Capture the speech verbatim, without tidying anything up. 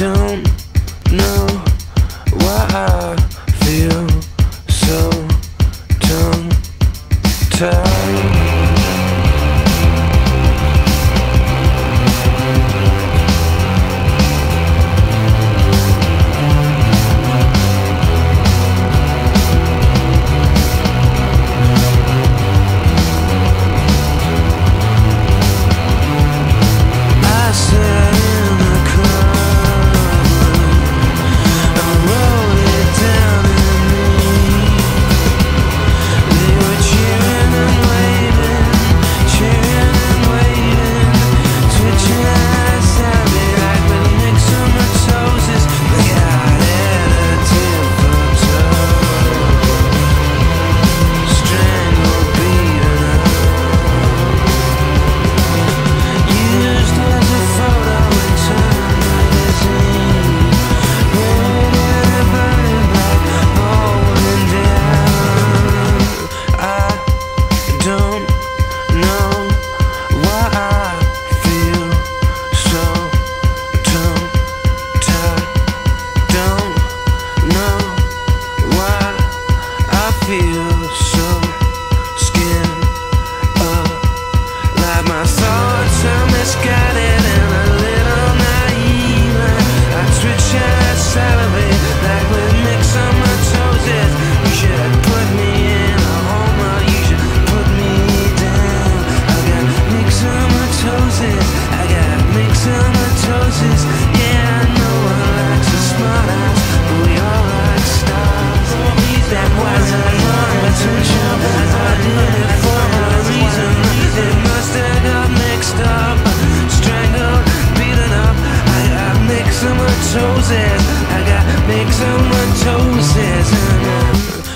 don't know why I feel so tongue-tied. My thoughts are misguided and a little naive. I twitch and salivate like with myxomatosis. You should put me in a home, you should put me down. I got myxomatosis, I got myxomatosis. Yeah, no one likes a smart house, but we all like stars. That wasn't my intention, I did it for a reason. It must have got mixed up, strangled, beaten up. I got myxomatosis, I got myxomatosis.